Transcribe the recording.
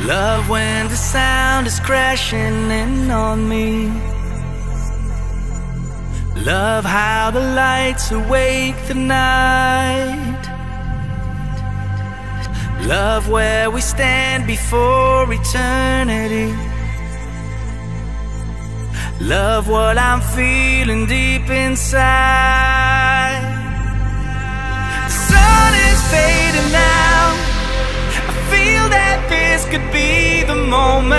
Love when the sound is crashing in on me. Love how the lights awake the night. Love where we stand before eternity. Love what I'm feeling deep inside. The sun is fading now. I feel that this could be the moment